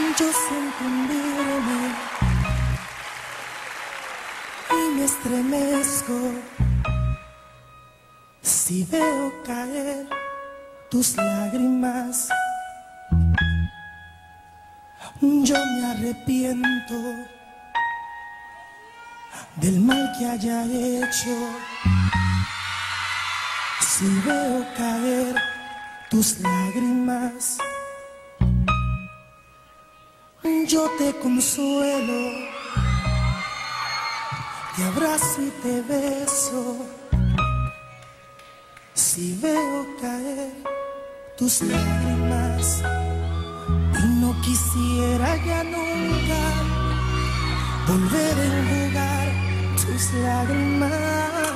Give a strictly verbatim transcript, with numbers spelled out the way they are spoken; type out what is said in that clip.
Yo siento hundirme y me estremezco si veo caer tus lágrimas. Yo me arrepiento del mal que haya hecho si veo caer tus lágrimas. Yo te consuelo, te abrazo y te beso si veo caer tus lágrimas. Y no quisiera ya nunca volver a enjugar tus lágrimas.